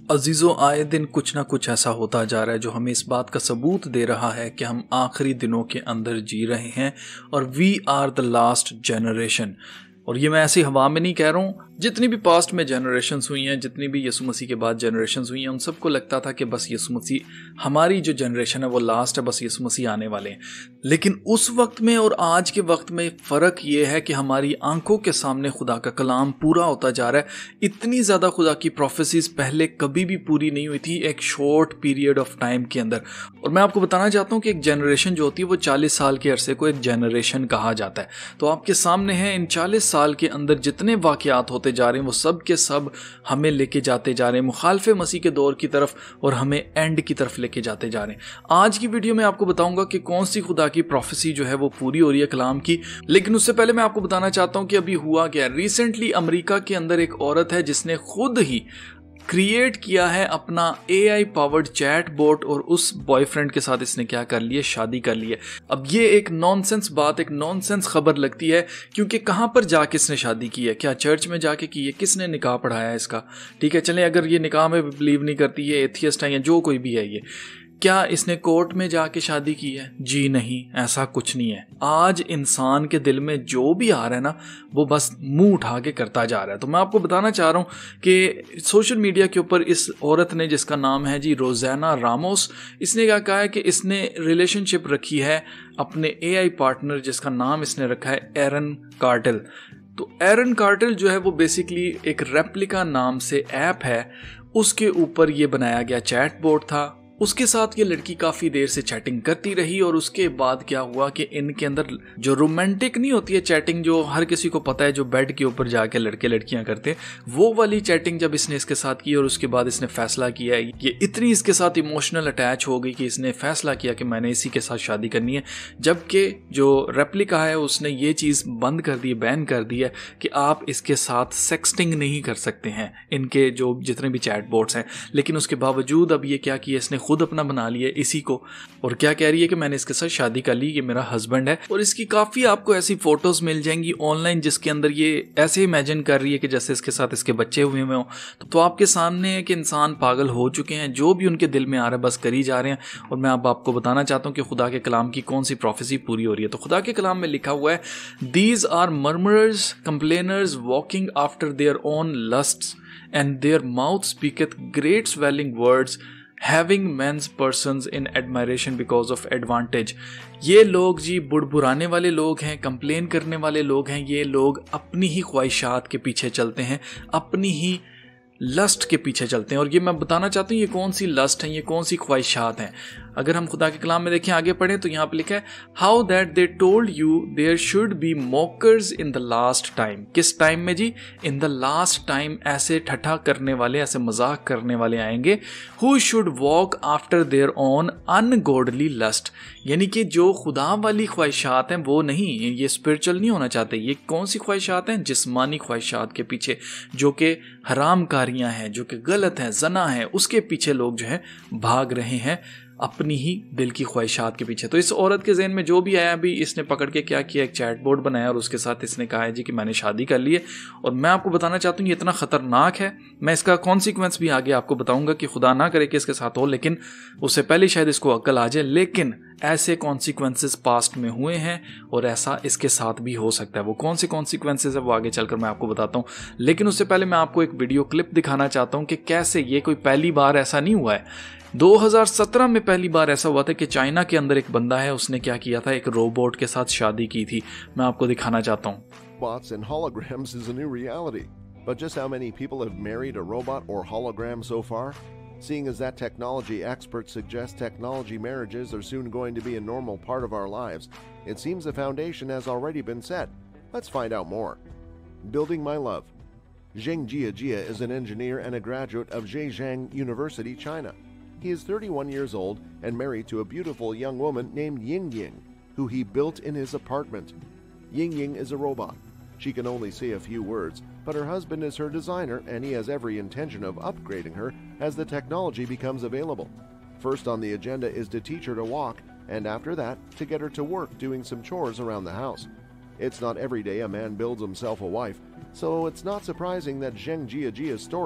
अजीज़ों, आए दिन कुछ ना कुछ ऐसा होता जा रहा है जो हमें इस बात का सबूत दे रहा है कि हम आखिरी दिनों के अंदर जी रहे हैं और we are the last generation. और ये मैं ऐसी हवा में नहीं कह रहा हूँ। जितनी भी पास्ट में जनरेशन्स हुई हैं, जितनी भी यीशु मसीह के बाद जनरेशन्स हुई हैं, उन सबको लगता था कि बस यीशु मसीह हमारी जो जनरेशन है वो लास्ट है, बस यीशु मसीह आने वाले हैं। लेकिन उस वक्त में और आज के वक्त में फ़र्क ये है कि हमारी आंखों के सामने खुदा का कलाम पूरा होता जा रहा है। इतनी ज़्यादा खुदा की प्रोफेसीज पहले कभी भी पूरी नहीं हुई थी एक शॉर्ट पीरियड ऑफ टाइम के अंदर। और मैं आपको बताना चाहता हूँ कि एक जनरेशन जो होती है वो 40 साल के अरसे को एक जनरेशन कहा जाता है। तो आपके सामने है इन 40 साल के अंदर जितने वाक़यात होते जा रहे हैं वो सब के सब हमें लेके जाते जा रहे हैं मुखालफे मसीह के दौर की तरफ और हमें एंड की तरफ लेके जाते जा रहे हैं। आज की वीडियो में आपको बताऊंगा कि कौन सी खुदा की प्रोफेसी जो है वो पूरी हो रही है कलाम की। लेकिन उससे पहले मैं आपको बताना चाहता हूं कि अभी हुआ क्या। रिसेंटली अमेरिका के अंदर एक औरत है जिसने खुद ही क्रिएट किया है अपना AI पावर्ड चैट बोट और उस बॉयफ्रेंड के साथ इसने क्या कर लिया, शादी कर ली है। अब ये एक नॉनसेंस बात, एक नॉनसेंस खबर लगती है, क्योंकि कहाँ पर जाके इसने शादी की है? क्या चर्च में जाके की है? किसने निकाह पढ़ाया है इसका? ठीक है, चलें, अगर ये निकाह में बिलीव नहीं करती है, एथियस्ट है या जो कोई भी है, ये क्या इसने कोर्ट में जाके शादी की है? जी नहीं, ऐसा कुछ नहीं है। आज इंसान के दिल में जो भी आ रहा है ना, वो बस मुंह उठा के करता जा रहा है। तो मैं आपको बताना चाह रहा हूँ कि सोशल मीडिया के ऊपर इस औरत ने, जिसका नाम है जी रोज़ाना रामोस, इसने क्या कहा है कि इसने रिलेशनशिप रखी है अपने AI पार्टनर, जिसका नाम इसने रखा है एरन कार्टेल। तो एरन कार्टेल जो है वो बेसिकली एक रेप्लिका नाम से ऐप है, उसके ऊपर ये बनाया गया चैट बोट था। उसके साथ ये लड़की काफ़ी देर से चैटिंग करती रही और उसके बाद क्या हुआ कि इनके अंदर जो रोमांटिक नहीं होती है चैटिंग, जो हर किसी को पता है, जो बेड के ऊपर जाके लड़के लड़कियां करते हैं, वो वाली चैटिंग जब इसने इसके साथ की और उसके बाद इसने फैसला किया, ये इतनी इसके साथ इमोशनल अटैच हो गई कि इसने फैसला किया कि मैंने इसी के साथ शादी करनी है। जबकि जो रेप्लिका है उसने ये चीज़ बंद कर दी, बैन कर दी है कि आप इसके साथ सेक्सटिंग नहीं कर सकते हैं, इनके जो जितने भी चैट बोट्स हैं। लेकिन उसके बावजूद अब ये क्या किया, इसने खुद अपना बना लिया इसी को, और क्या कह रही है कि मैंने इसके साथ शादी कर ली, ये मेरा हस्बैंड है। और इसकी काफ़ी आपको ऐसी फोटोज मिल जाएंगी ऑनलाइन जिसके अंदर ये ऐसे इमेजिन कर रही है कि जैसे इसके साथ इसके बच्चे हुए हों। तो आपके सामने है कि इंसान पागल हो चुके हैं, जो भी उनके दिल में आ रहा है बस करी जा रहे हैं। और मैं अब आपको बताना चाहता हूँ कि खुदा के कलाम की कौन सी प्रोफेसी पूरी हो रही है। तो खुदा के कलाम में लिखा हुआ है, these are murmurers complainers walking after their own lusts and their mouth speaketh great swelling words having men's persons in admiration because of advantage. ये लोग जी बुड़बुराने वाले लोग हैं, कंप्लेन करने वाले लोग हैं। ये लोग अपनी ही ख्वाहिशात के पीछे चलते हैं, अपनी ही लस्ट के पीछे चलते हैं। और ये मैं बताना चाहता हूँ ये कौन सी लस्ट हैं, ये कौन सी ख्वाहिशात हैं। अगर हम खुदा के कलाम में देखें, आगे पढ़ें, तो यहाँ पे लिखा है, how that they told you there should be mockers in the last time. किस टाइम में जी? इन द लास्ट टाइम ऐसे ठट्ठा करने वाले, ऐसे मजाक करने वाले आएंगे, who should walk after their own ungodly lust. यानी कि जो खुदा वाली ख्वाहिशात हैं वो नहीं, ये स्पिरिचुअल नहीं होना चाहते। ये कौन सी ख्वाहिशात हैं? जिस्मानी ख्वाहिशात के पीछे, जो कि हराम कारियाँ हैं, जो कि गलत हैं, जना है, उसके पीछे लोग जो है भाग रहे हैं, अपनी ही दिल की ख्वाहिशात के पीछे। तो इस औरत के जहन में जो भी आया, अभी इसने पकड़ के क्या किया, एक चैट बोर्ड बनाया और उसके साथ इसने कहा है जी कि मैंने शादी कर ली है। और मैं आपको बताना चाहता हूँ ये इतना ख़तरनाक है। मैं इसका कॉन्सिक्वेंस भी आगे आपको बताऊंगा कि खुदा ना करे कि इसके साथ हो, लेकिन उससे पहले शायद इसको अक्ल आ जाए। लेकिन ऐसे कॉन्सिक्वेंसेस पास्ट में हुए हैं और ऐसा इसके साथ भी हो सकता है। वो कौन से कॉन्सिक्वेंसेस है वो आगे चलकर मैं आपको बताता हूँ। लेकिन उससे पहले मैं आपको एक वीडियो क्लिप दिखाना चाहता हूँ कि कैसे ये कोई पहली बार ऐसा नहीं हुआ है। 2017 में पहली बार ऐसा हुआ था कि चाइना के अंदर एक बंदा है, उसने क्या किया था, एक रोबोट के साथ शादी की थी। मैं आपको दिखाना चाहता हूँ। Robots and holograms is a new reality. But just how many people have married a robot or hologram so far? Seeing as that technology experts suggest technology marriages are soon going to be a normal part of our lives, it seems the foundation has already been set. Let's find out more. Building my love. Zheng Jiajia is an engineer and a graduate of Zhejiang University, China. He is 31 years old and married to a beautiful young woman named Ying Ying, who he built in his apartment. Ying Ying is a robot. She can only say a few words, but her husband is her designer and he has every intention of upgrading her as the technology becomes available. First on the agenda is to teach her to walk, and after that, to get her to work doing some chores around the house. It's not every day a man builds himself a wife, so it's not surprising that Zheng Jiajia's story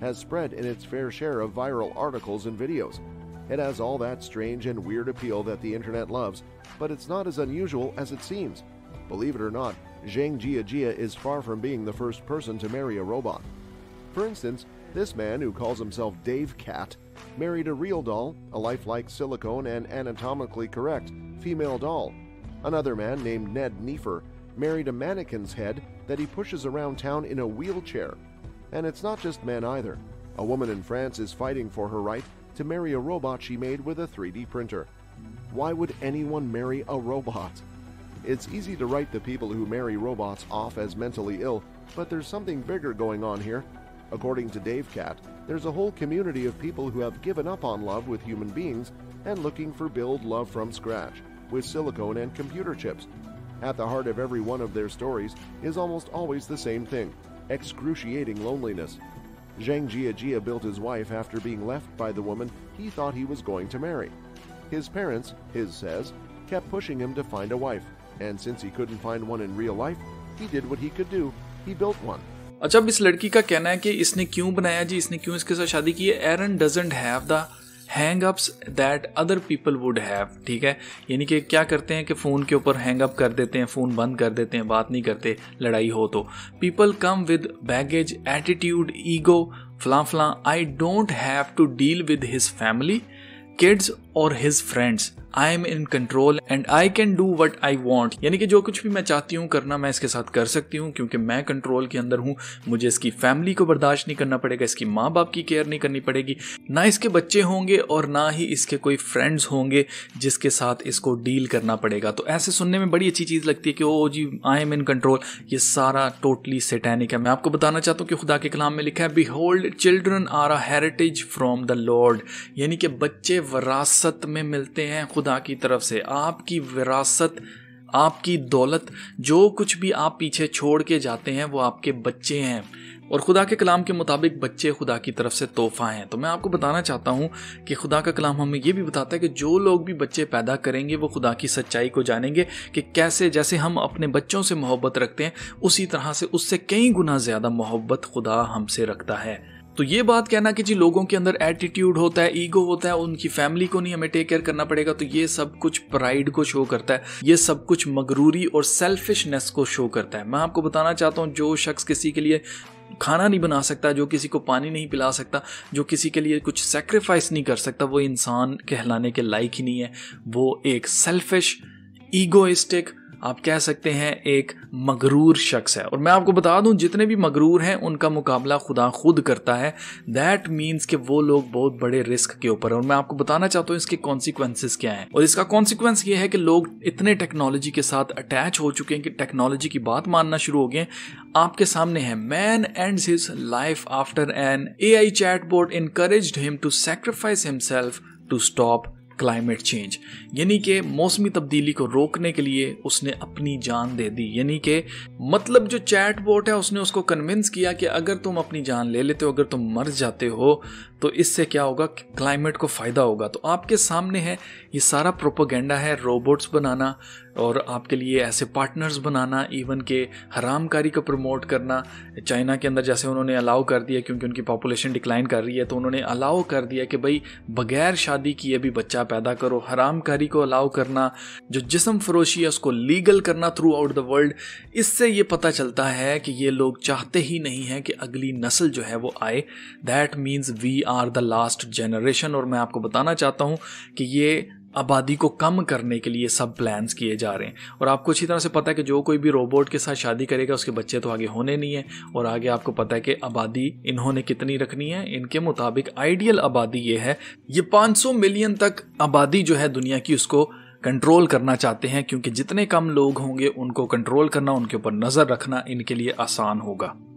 has spread in its fair share of viral articles and videos. It has all that strange and weird appeal that the internet loves, but it's not as unusual as it seems. Believe it or not, Zhang Jiajia is far from being the first person to marry a robot. For instance, this man, who calls himself Dave Cat, married a real doll, a lifelike silicone and anatomically correct female doll. Another man named Ned Neefer married a mannequin's head that he pushes around town in a wheelchair. And it's not just men either. A woman in France is fighting for her right to marry a robot she made with a 3D printer. Why would anyone marry a robot? It's easy to write the people who marry robots off as mentally ill, but there's something bigger going on here. According to Dave Cat, there's a whole community of people who have given up on love with human beings and looking for build love from scratch, with silicone and computer chips. At the heart of every one of their stories is almost always the same thing: excruciating loneliness. Zhang Jiajia built his wife after being left by the woman he thought he was going to marry. His parents, his says, kept pushing him to find a wife, and since he couldn't find one in real life, he did what he could do. He built one. अच्छा, अब इस लड़की का कहना है कि इसने क्यों बनाया जी, इसने क्यों इसके साथ शादी की है. Aaron doesn't have the hangups that other people would have. ठीक है, यानी कि क्या करते हैं कि फ़ोन के ऊपर हैंगअप कर देते हैं, फ़ोन बंद कर देते हैं, बात नहीं करते लड़ाई हो तो. People come with baggage, attitude, ego, फलां फलां. I don't have to deal with his family, kids और his friends. I am in control and I can do what I want. यानी कि जो कुछ भी मैं चाहती हूँ करना मैं इसके साथ कर सकती हूँ, क्योंकि मैं कंट्रोल के अंदर हूँ. मुझे इसकी फैमिली को बर्दाश्त नहीं करना पड़ेगा, इसकी माँ बाप की केयर नहीं करनी पड़ेगी, ना इसके बच्चे होंगे और ना ही इसके कोई फ्रेंड्स होंगे जिसके साथ इसको डील करना पड़ेगा. तो ऐसे सुनने में बड़ी अच्छी चीज़ लगती है कि ओ जी आई एम इन कंट्रोल. ये सारा टोटली सैटेनिक है. मैं आपको बताना चाहता हूँ कि खुदा के कलाम में लिखा है, behold children are a heritage from the Lord. यानी कि बच्चे विरासत में मिलते हैं खुदा की तरफ से. आपकी विरासत, आपकी दौलत, जो कुछ भी आप पीछे छोड़ के जाते हैं वो आपके बच्चे हैं. और खुदा के कलाम के मुताबिक बच्चे खुदा की तरफ से तोहफा हैं. तो मैं आपको बताना चाहता हूं कि खुदा का कलाम हमें ये भी बताता है कि जो लोग भी बच्चे पैदा करेंगे वो खुदा की सच्चाई को जानेंगे कि कैसे, जैसे हम अपने बच्चों से मोहब्बत रखते हैं उसी तरह से उससे कई गुना ज़्यादा मोहब्बत खुदा हमसे रखता है. तो ये बात कहना कि जी लोगों के अंदर एटीट्यूड होता है, ईगो होता है, उनकी फैमिली को नहीं हमें टेक केयर करना पड़ेगा, तो ये सब कुछ प्राइड को शो करता है. ये सब कुछ मगरूरी और सेल्फिशनेस को शो करता है. मैं आपको बताना चाहता हूँ, जो शख्स किसी के लिए खाना नहीं बना सकता, जो किसी को पानी नहीं पिला सकता, जो किसी के लिए कुछ सैक्रिफाइस नहीं कर सकता, वो इंसान कहलाने के लायक ही नहीं है. वो एक सेल्फिश, ईगोइस्टिक, आप कह सकते हैं एक मगरूर शख्स है. और मैं आपको बता दूं, जितने भी मगरूर हैं उनका मुकाबला खुदा खुद करता है. दैट मीन्स कि वो लोग बहुत बड़े रिस्क के ऊपर हैं. और मैं आपको बताना चाहता हूं इसके कॉन्सिक्वेंसेस क्या हैं. और इसका कॉन्सिक्वेंस ये है कि लोग इतने टेक्नोलॉजी के साथ अटैच हो चुके हैं कि टेक्नोलॉजी की बात मानना शुरू हो गए. आपके सामने है, man ends his life after an AI chatbot encouraged him to sacrifice himself to stop climate change. यानी कि मौसमी तब्दीली को रोकने के लिए उसने अपनी जान दे दी. यानी कि मतलब जो चैटबॉट है उसने उसको कन्विंस किया कि अगर तुम अपनी जान ले लेते हो, अगर तुम मर जाते हो तो इससे क्या होगा, क्लाइमेट को फ़ायदा होगा. तो आपके सामने है ये सारा प्रोपेगेंडा है, रोबोट्स बनाना और आपके लिए ऐसे पार्टनर्स बनाना, इवन के हरामकारी को प्रमोट करना. चाइना के अंदर जैसे उन्होंने अलाउ कर दिया, क्योंकि उनकी पॉपुलेशन डिक्लाइन कर रही है, तो उन्होंने अलाउ कर दिया कि भाई बगैर शादी किए भी बच्चा पैदा करो. हरामकारी को अलाउ करना, जो जिस्म फरोशी है उसको लीगल करना थ्रू आउट द वर्ल्ड. इससे ये पता चलता है कि ये लोग चाहते ही नहीं हैं कि अगली नस्ल जो है वो आए. That means we are the last generation. और मैं आपको बताना चाहता हूँ कि ये आबादी को कम करने के लिए सब प्लान्स किए जा रहे हैं. और आपको अच्छी तरह से पता है कि जो कोई भी रोबोट के साथ शादी करेगा उसके बच्चे तो आगे होने नहीं है. और आगे आपको पता है कि आबादी इन्होंने कितनी रखनी है. इनके मुताबिक आइडियल आबादी ये है, ये 500 मिलियन तक आबादी जो है दुनिया की उसको कंट्रोल करना चाहते हैं, क्योंकि जितने कम लोग होंगे उनको कंट्रोल करना, उनके ऊपर नज़र रखना इनके लिए आसान होगा.